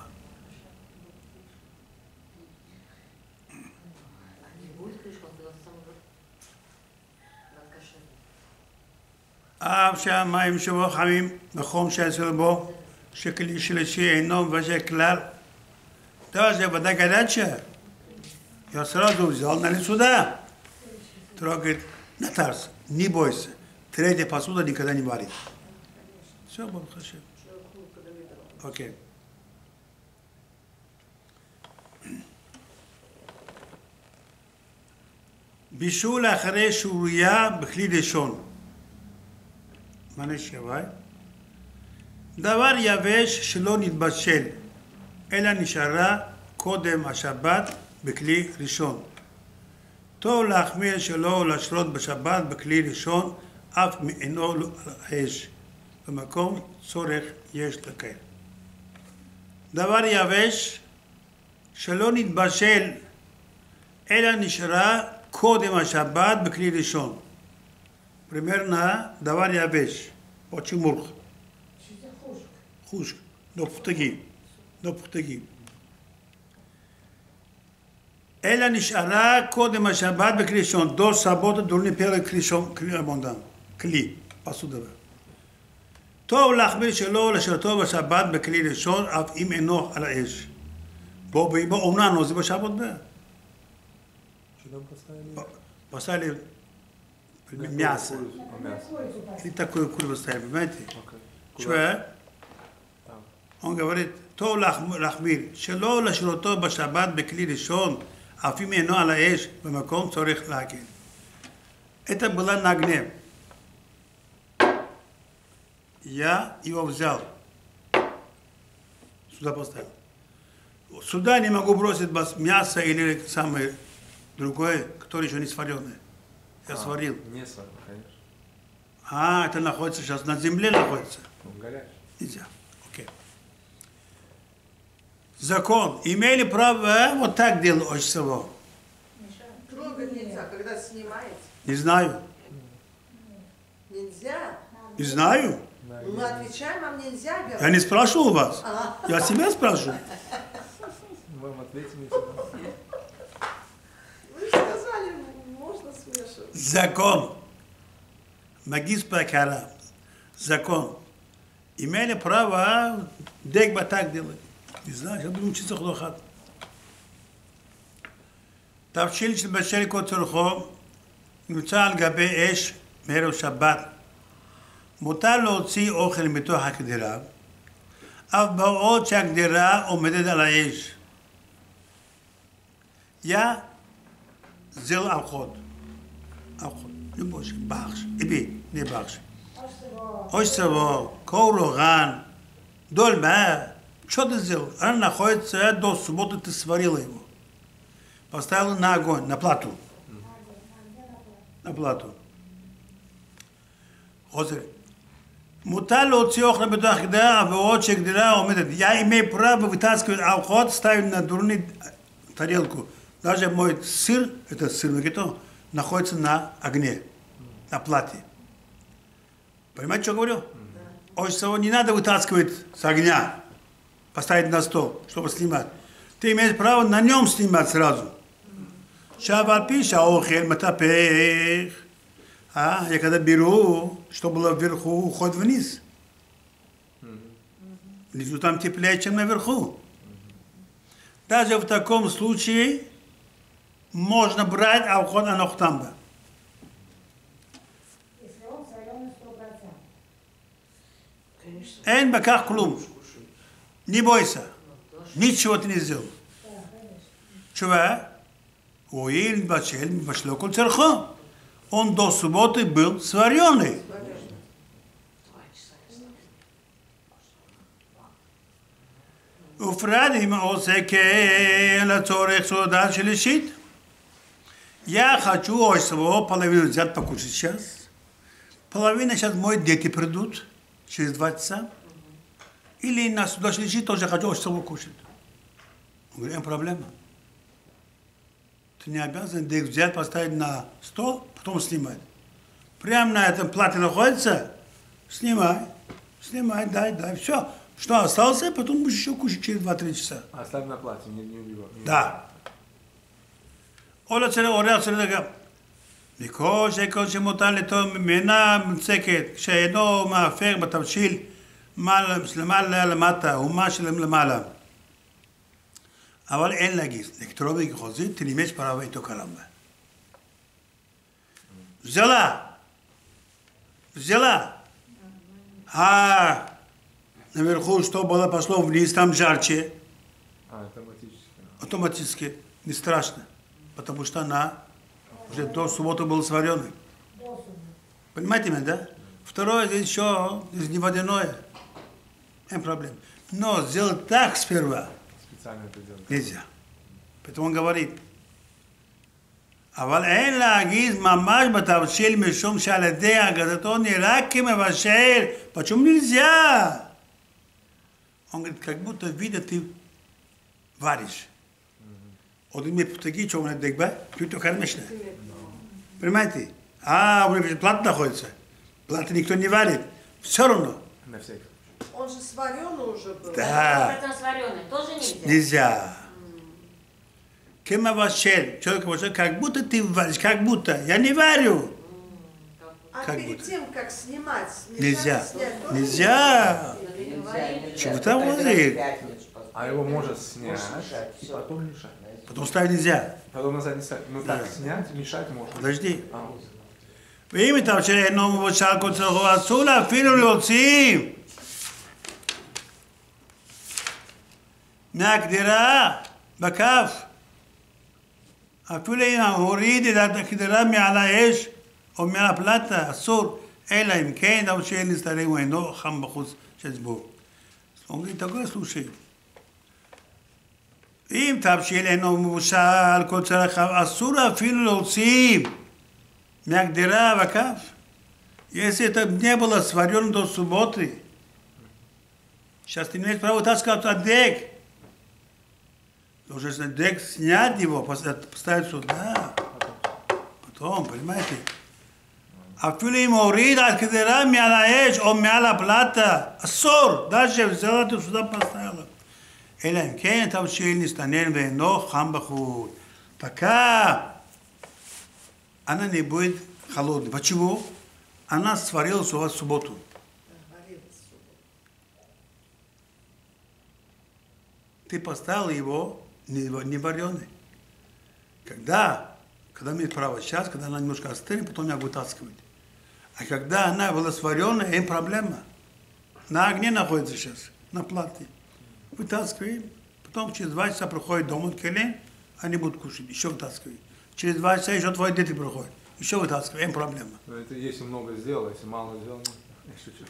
Не будет крышка, он сказал, сам уже над кашей. אף שהמים שבו חמים בחום שעשו בו, שכלי שלישי אינו מבשל כלל. Даже вода горячая. Я сразу взял, налил сюда. Трогает, Натарс, не бойся. Третья посуда никогда не варит. Все, Бог Хашем. Окей. בישול אחרי שוריה בכלי ראשון. מה נשאר? דבר יבש שלא נתבשל, אלא נשארה קודם השבת בכלי ראשון. טוב להחמיר שלא לשלוט בשבת בכלי ראשון, אף מאינו על האש. במקום צורך יש לקיים. דבר יבש שלא נתבשל, אלא נשארה קודם השבת בכלי ראשון. Примерно דבר יבש, очень мурх. Хушк, до пухтаги, до пухтаги. אלא נשארה קודם השבת בכלי ראשון, דור סבות דורני פרק כלי המונדם, כלי, פסוק דבר. טוב להחמיר שלא לשרתו בשבת בכלי ראשון, אף אם אינו על האש. בוא בוא אומננו, זה בשבת ב... Что там поставили? поставили мясо. О, мясо. И такую курицу поставили, понимаете? Окей. Что? Там. Он говорит, טוב להחמיר, שלא לשרותו בשבת בכלי ראשון, אף אם אינו על האש, במקום צורך להגן. Это было на огне. Я его взял. Сюда поставил. Сюда не могу бросить мясо или самое другое, которое еще не сваренное. Я А, сварил. Не сварил, конечно. А, это находится сейчас на земле находится. Он горячий. Нельзя. Окей. Закон. Имели право вот так делать очень всего? Трогать нельзя, когда снимаете. Не знаю. Нельзя. Не знаю. Да, Мы я- отвечаем, вам нельзя Я говорить. не спрашивал вас. А, Я себя спрашиваю. Мы вам ответим, если да. вы же сказали, можно смешивать. Закон. магистра кара, закон, имели право дегба так делать. Не знаю, я буду учиться хлохат. תבשיל שבשל כל צורכו נמצא על גבי אש מערב שבת. מותר להוציא אוכל מתוך הקדירה, אף בעוד שהקדירה עומדת על האש. יא זל אחות. אחות. לבוש, בחש. איבי, נבחש. אושסבו, קורוגן, дольма, что ты сделал? Она находится до субботы, ты сварила его. Поставила на огонь, на плату. На плату. חוזר. מותר להוציא אוכל בתוך הקדירה, ועוד שהקדירה עומדת. Я имею право вытаскивать алхот, ставить на дурную тарелку. Даже мой сыр, это сыр нагито, находится на огне, на плате. Понимаете, что говорю? Очень не надо вытаскивать с огня, поставить на стол, чтобы снимать. Ты имеешь право на нем снимать сразу. Шавалпи шаохель матапех. А, я когда беру, что было вверху, уход вниз. Внизу там теплее, чем наверху. Даже в таком случае можно брать алхот анохтамба. Если он соленый сто процентов. Эн баках клум. Не бойся. Ничего ты не сделал. Чува? Уиль бачель башло кол церхо. Он до субботы был сваренный. ופרדים עושה כן לצורך סעודה שלישית. Я хочу освободить половину взять покушать сейчас. Половина сейчас мои дети придут через два часа. Или на суда шли тоже хочу освободить кушать. Он говорит, проблема. Ты не обязан их взять, поставить на стол, потом снимать. Прямо на этом плате находится, снимай, снимай, дай, дай, все. Что остался, потом будешь еще кушать через два-три часа. Оставь на плате, не, не убивай. Да. Оля царя, оля царя, מכל שכל שמותר לטום ממנה מצקת, כשאינו מאפר בתבשיל למעלה למטה, ומה שלם למעלה. אבל אין להגיד, לקטרובי כחוזית, תנימש פרעה איתו קלמבה. взяла, взяла, а наверху что было, пошло вниз, там жарче. А, автоматически. Автоматически, не страшно, потому что она уже до субботы была сваренной. Понимаете меня, да? Второе, здесь еще здесь не водяное. Нет проблем. Но сделать так сперва Специально это делать. нельзя. Поэтому он говорит, אבל אין להגיד ממש בתבשיל משום שעל ידי הגדתו נראה כמבשל. Почему нельзя? Он говорит, как будто видно ты варишь. Один мне такие, что он это дегба, тут то кормишь. Понимаете? А, у него плата находится. Плата никто не варит. Все равно. На всякий. Он же сваренный уже был. Да. Это сваренный тоже нельзя? Нельзя. Кемавашель. Человек говорит, как будто ты варишь, как будто. Я не варю. А Как перед будто. тем, как снимать, мешать, Нельзя. снять, тоже Нельзя. Чего вы там говорите? А его можно снять и потом мешать. Потом ставить нельзя. Потом назад не ставить. Ну так, снять, мешать можно. подожди. А, вот. ואם מתאפשר אינו מבושל כל צורכו, אסור לה אפילו להוציא מהקדירה בכף. אפילו אם הוריד את הקדירה מעל האש או מעל הפלטה, אסור, אלא אם כן תבשיל נסתלם ואינו חם בחוץ של ציבור. אומרים, תגור סלושי. אם תבשיל אינו מבושל כל צורכו, אסור אפילו להוציא מהקדירה בכף. Если это не было сварено до субботы, сейчас ты не имеешь права таскать от дек. Должен дек снять его, поставить сюда. Потом, понимаете? אפילו אם הוריד על קדירה מעל האש או מעל הפלטה, אסור, даже взяла ты сюда поставила. אלא אם כן תבשיל נסתנן ואינו חם בחוץ. пока она не будет холодной. Почему? она сварилась у вас в субботу. Ты поставил его не, не вареный. Когда, когда имеет право сейчас, когда она немножко остынет, потом я вытаскивать. А когда она была сваренная, им проблема. На огне находится сейчас, на плате. Вытаскиваем, потом через два часа приходит дома келем, они будут кушать, еще вытаскиваем. Через два часа еще твои дети приходят, еще вытаскиваем, им проблема. Но это если много сделал, если мало сделал, ну, я шучу.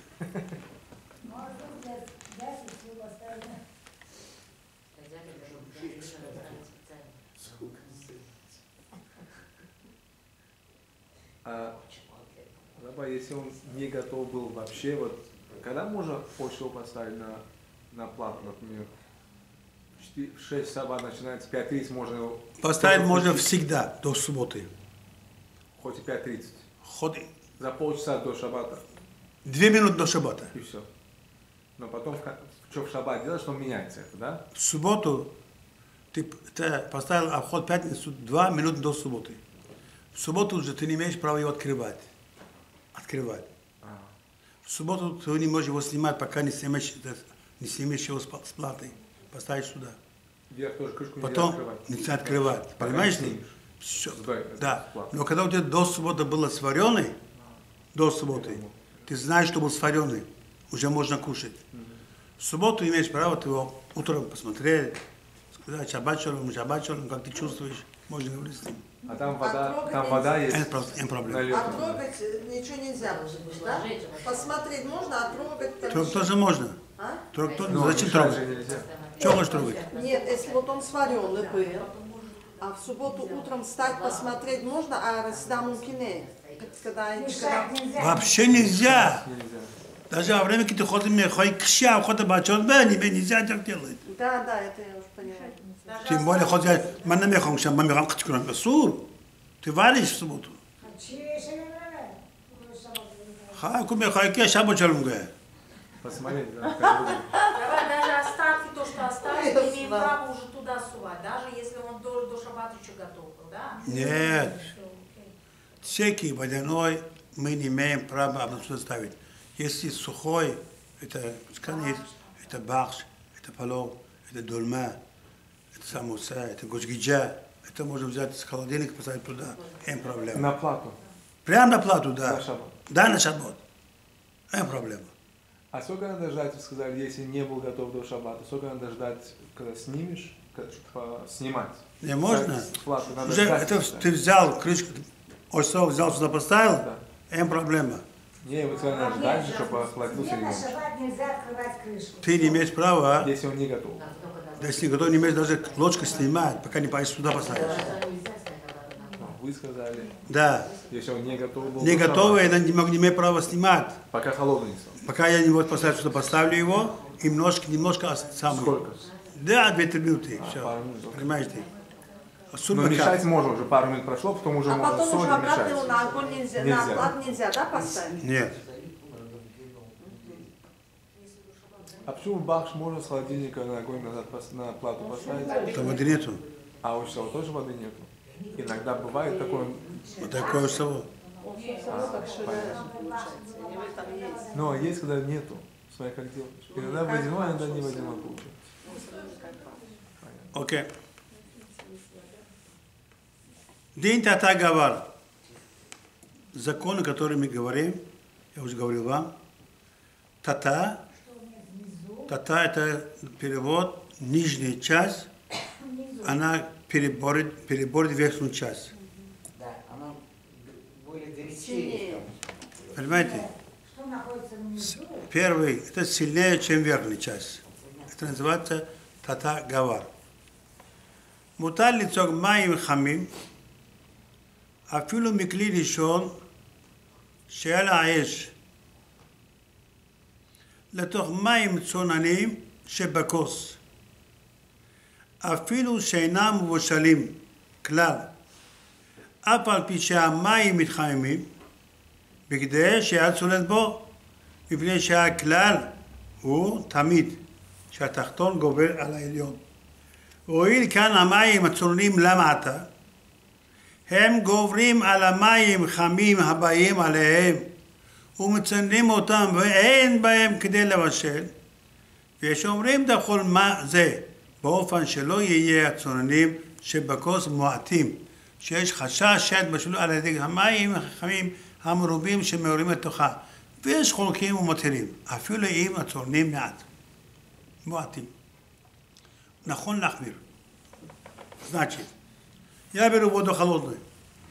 А Раба, если он не готов был вообще, вот когда можно почту поставить на, на плату, например, в шесть шаббат начинается, в пять тридцать можно его... Поставить можно всегда, до субботы. Хоть и пять тридцать. Хоть За полчаса до шаббата. две минуты до шаббата. И все. Но потом, в- что в шаббат делать, что меняется это, да? В субботу ты, ты поставил обход пятницу два минуты до субботы. В субботу уже ты не имеешь права его открывать. Открывать. А. В субботу ты не можешь его снимать, пока не снимешь, не снимешь его с пла- с платой. Поставишь сюда. Вверх тоже крышку нельзя Потом открывать. нельзя открывать. Пока Понимаешь не ты? снимешь. Все. Да, это Да. бесплатно. Но когда у тебя до субботы было свареный, до субботы, ты знаешь, что был свареный, уже можно кушать. В субботу имеешь право, ты его утром посмотреть, сказать, шаббат шалом, шаббат шалом, как ты чувствуешь, можно говорить с ним. А там вода, трогать там нельзя. вода есть. Это просто им проблема. налета. А трогать ничего нельзя, да? Посмотреть можно, а трогать там... Трогать тоже можно. А? Трогать тоже. Ну, Зачем мешать же трогать? нельзя. Чего можешь трогать? Нет, если вот он сваренный был, а в субботу утром встать, посмотреть можно, а раздам кине. Когда они... Мешать нельзя. Вообще нельзя. Нельзя. Даже во время, когда ты ходишь, мне хой кща, ходишь бачот, тебе нельзя так делать. Да, да, это я уже поняла. Тем более, ходишь, мана мехом, шам, мами рам, качкурам, сур. Ты варишь в субботу. Хай, куме, хай, ке, шаббат шалом, ге. Посмотреть, да, как выглядит. Давай даже остатки, то, что осталось, Это мы имеем да. право уже туда сувать, даже если он до, до шаббата еще готов был, да? Нет. Всё, окей. Всякий водяной мы не имеем права обратно ставить. Если сухой, это сканер, это бахш, это палов, это дольма, это самуса, это гочгиджа, это можно взять с холодильника, поставить туда, им проблема. На плату. Прямо на плату, да. На шаббат. Да, на шаббат. Им проблема. А сколько надо ждать, вы сказали, если не был готов до шаббата? Сколько надо ждать, когда снимешь, когда, чтобы снимать? Не можно. С платы надо Уже ждать. это ты взял крышку, остров взял сюда поставил, Да. им проблема. Не, вы сказали, надо ждать, чтобы охладился Где на ребенок. шаббат нельзя открывать крышку? Ты не имеешь права, Если он не готов. если никто не имеешь даже ложку снимать, пока не пойдешь сюда поставишь. Вы сказали, Да. если он не готов был. Не до готовый, шаббата, я не могу не имею права снимать. Пока холодный не стал. Пока я не вот поставлю сюда, поставлю его, и немножко, немножко самый. Сколько? Да, две-три минуты, А, все. пару минут, окей. Понимаешь ты? Но Супер мешать можно уже, пару минут прошло, потом уже А можно потом соль уже и обратно мешать. его на огонь нельзя, Нельзя. на плат нельзя, да, поставить? Нет. А почему бахш можно с холодильника на огонь назад пос- на плату поставить? Там воды нету. А у Ишава тоже воды нету? Иногда бывает такое. Вот такое всего. Ну, как ширяешь, получается. И в этом есть. Но есть, когда нету. Смотри, как делаешь. Иногда водяной, иногда не водяной получается. Окей. День Тата Гавар. Законы, о которых мы говорим, я уже говорил вам. Тата. Тата это перевод, нижняя часть, она переборет, переборет верхнюю часть. Да, оно более Сильнее. горячее. Понимаете? Что находится внизу? Первый, это сильнее, чем верхняя часть. Это называется Тата Гавар. Мутар лицок маим хамим, афилу микли ришон, שעל האש לתוך מים צוננים שבכוס, אפילו שאינם מבושלים כלל, אף על פי שהמים מתחממים, בכדי שהיה צולט בו, מפני שהכלל הוא תמיד שהתחתון גובר על העליון. והואיל כאן המים הצוננים למטה, הם גוברים על המים חמים הבאים עליהם ומצננים אותם ואין בהם כדי לבשל, ויש אומרים דחול מה זה, באופן שלא יהיה הצוננים שבכוס מועטים, שיש חשש שיתבשלו על ידי המים החמים המרובים שמעורים לתוכה, ויש חולקים ומתירים, אפילו אם הצוננים מעט, מועטים. נכון להחמיר. Значит, я беру воду холодную,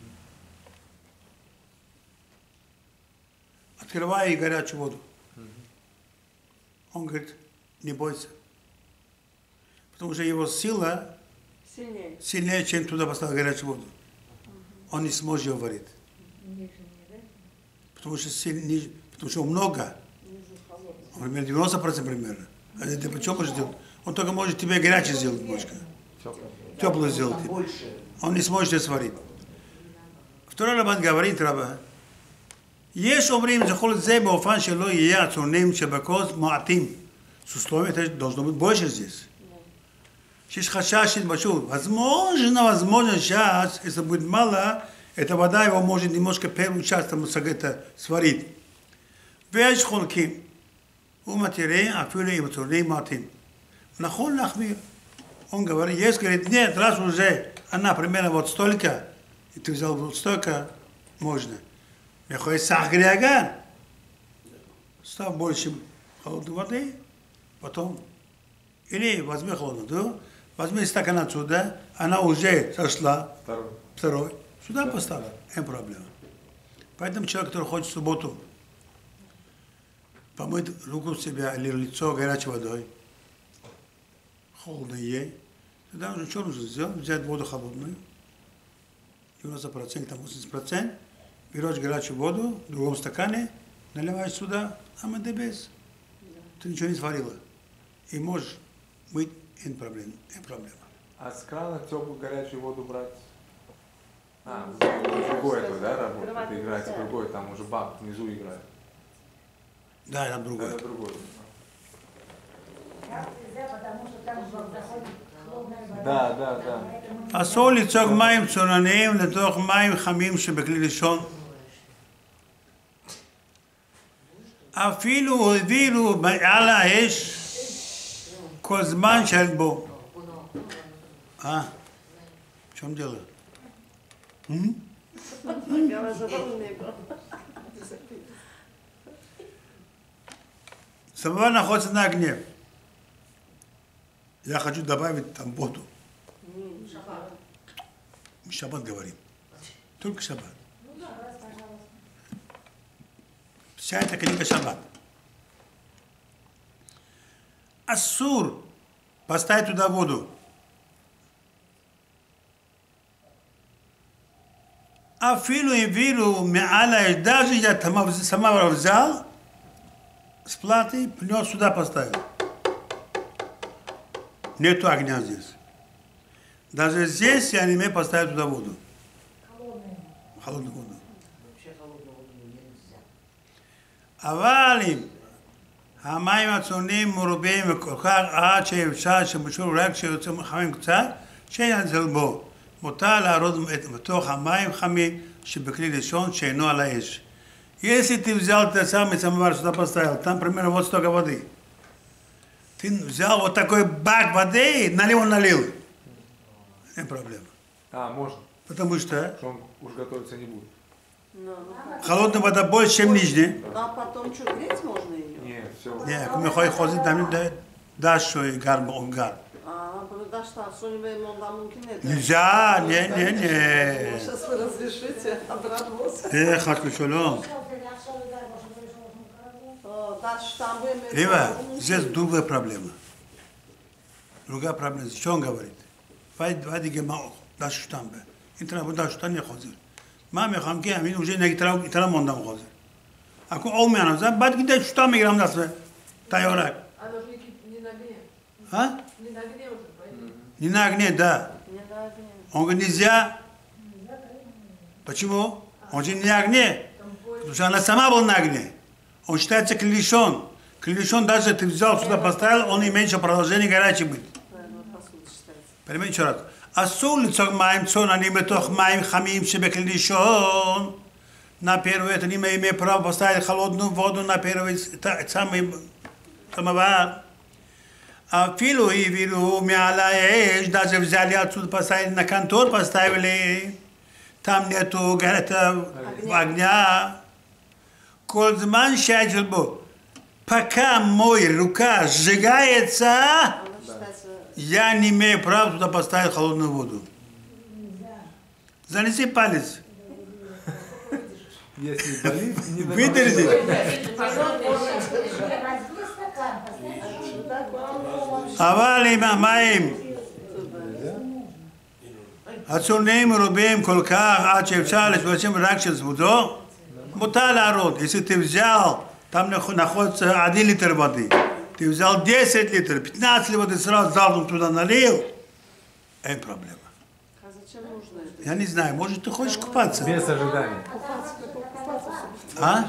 открываю ей горячую воду. Он говорит, не бойся, потому что его сила Сильнее. сильнее, чем туда поставил горячую воду. Он не сможет ее варить. Потому что, сильнее, потому что много, например, девяносто процентов примерно. А ты почему можешь делать? Он только может тебе горячий сделать немножко. Теплый сделать. Он не сможет это сварить. Второй раббан говорит, раба, יש אומרים זכור זה באופן שלא יהיה הצוננים שבכוס מועטים. С условием, это должно быть больше здесь. Есть хашаш сидбашу. Возможно, возможно, сейчас, если будет мало, эта вода его может немножко первую часть там это сварить. ויש חולקים ומתירים אפילו עם צוננים מועטים. נכון להחמיר. Он говорит, есть, говорит, нет, раз уже она примерно вот столько, и ты взял вот столько, можно. Выходит сахгриаган. Став больше холодной воды, потом, или возьми холодную воду, возьми стакан отсюда, она уже сошла, Второй. второй, сюда поставь, нет проблем. Поэтому человек, который хочет в субботу помыть руку в себя или лицо горячей водой, холодно ей, тогда уже что нужно сделать? Взять воду холодную, девяносто процентов, там восемьдесят процентов, берешь горячую воду в другом стакане, наливаешь сюда, а мы без. Ты ничего не сварила. И можешь мыть, нет проблем. Нет проблем. А с крана теплую горячую воду брать? А, другой это, да, работает? Это играется другой, там уже бак внизу играет. Да, это другое. Это другой. Так нельзя, потому что там заходит холодная вода. Да, да, да. אסור ליצוק מים צונניים לתוך מים חמים שבכלי ראשון. אפילו העבירו על האש כל זמן שאין בו. אה, в чем дело? М? Самовар находится на огне. Я хочу добавить там воду. Шаббат говорим. Только шаббат. Вся эта книга шаббат. Ассур поставить туда воду. Афилу и вилу ме'ала, даже я сама взял с платы, принес сюда поставил. Нету огня здесь. Даже здесь я не имею поставить туда воду. Холодная. Холодную воду. Вообще холодную воду нельзя. אבל אם המים הצוננים מרובים וכל כך עד שאפשר שמשול רק כשיוצאים חמים קצת, שינזל בו. מותר להראות בתוך המים חמים שבכלי ראשון שאינו על האש. Если ты взял это самое самовар, сюда поставил, там примерно вот столько воды. Ты взял вот такой бак воды, налил, налил. Нет проблем. А, можно. Потому что Что он уж готовиться не будет. Ну, холодная вода больше, чем нижняя. а потом что, греть можно ее? Нет, все. Не, мы ходим, ходим, там да, что и гар, он гар. А, да что, что-нибудь онда мумкин нет? Нельзя, не, не, не. Сейчас вы разрешите, обрадовался. Эх, хатку шалом. Да, там вы... Рива, здесь другая проблема. Другая проблема. Что он говорит? Вайди гемаох, да штамбе. Интра, да что не хозер. Маме хамке, а мин уже не гитара, гитара мондам хозер. Ако олмяна, за бад где что мы играем нас? Тайорак. А должны не на огне. А? Не на огне уже, поэтому. Не на огне, да. Не на огне. Он говорит, нельзя. Почему? Он же не на огне. Потому что она сама была на огне. Он считается клишон. Клишон даже ты взял сюда, поставил, он имеет еще продолжение горячий быть. Наверное, посуда считается. Понимаете, еще раз. אסור ליצוק מים צוננים לתוך מים חמים שבכלי ראשון, на первый, это не имеет права поставить холодную воду на первый самый самовар. А филу и вилу мяла даже взяли отсюда, поставили на контор, поставили. Там нету это, огня. Кользман считается, пока моя рука сжигается, я не имею права туда поставить холодную воду. Занеси палец. Если болит, не Выдержи. Авали мамаим. הצורנים מרובים כל כך עד שאפשר לשמשים רק של זבודו, מותר להראות. Если ты взял, там находится один литр воды, ты взял десять литров, пятнадцать литров воды сразу залпом туда налил, это проблема. А зачем нужно это? Я не знаю, может ты хочешь купаться? Без ожидания. А?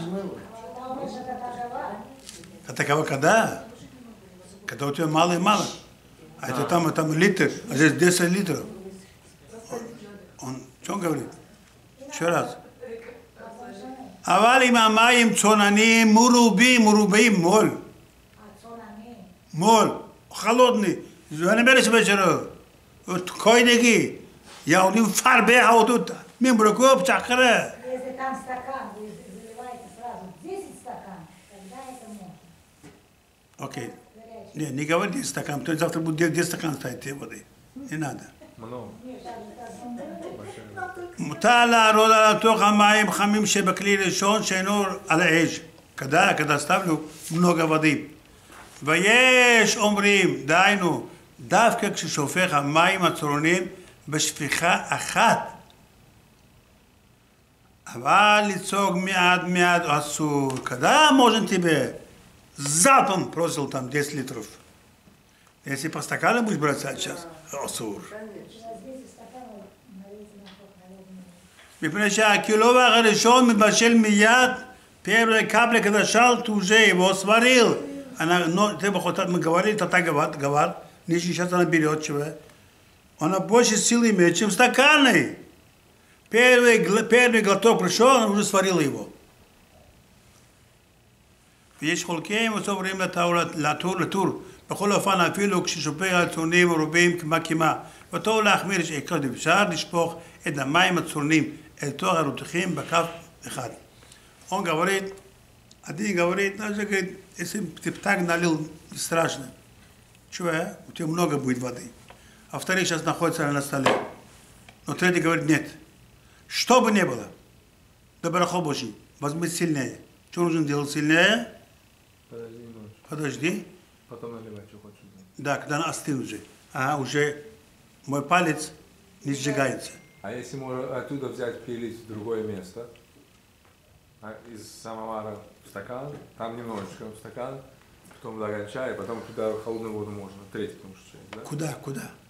А такого когда? Когда у тебя мало и мало. А это там, там литр, а здесь десять литров. Он что говорит? Еще раз. אבל אם המים צוננים מרובים, מרובים מול. מול. холодный. אני אומר שבשרו. койдеги. Я у них фарбе аудут. Мимбруков чакра. Если там стакан, вы заливаете сразу десять стакан, тогда это можно. Окей. Не, не говори десять стакан, то завтра будет десять стакан ставить воды. Не надо. Много. מותר להראות על התוך המים חמים שבכלי ראשון שאינו על האש. כדאי, כדאי סתיו много воды. ויש אומרים, דהיינו, דווקא כששופך המים הצורנים בשפיכה אחת. אבל לצוג מעט מעט אסור. כדאי можно тебе залпом просил там десять литров. Если по стакану будешь бросать сейчас, асур. מפני שהקילוב הראשון מבשל מיד, первая капля, когда шал, ты уже его сварил. Она, но, ты бы хотел, мы говорили, тата гавар, гавар, нижний сейчас она берет чего. Она больше силы имеет, чем стаканы. Первый, первый глоток пришел, она уже сварила его. ויש חולקים וסוברים לטור לטור, בכל אופן אפילו כששופך הצורנים מרובים כמה כמה. וטוב להחמיר שעיקר אפשר לשפוך את המים הצורנים אל תוך הרותחים בכף אחד. Он говорит, один говорит, даже говорит, если ты так налил, не страшно. Чего? У тебя много будет воды. А второй сейчас находится на столе. Но третий говорит, нет. Что бы ни было, доброхо Божий, возьми сильнее. Что нужно делать сильнее? Подожди немножко. Подожди. Потом наливай, что хочешь. Да, когда она остынет уже. Ага, уже мой палец не сжигается. А если можно оттуда взять перец в другое место, а из самовара в стакан, там немножечко в стакан, потом влагать чай, потом туда холодную воду можно, третий, потому что чай, да? Куда, куда?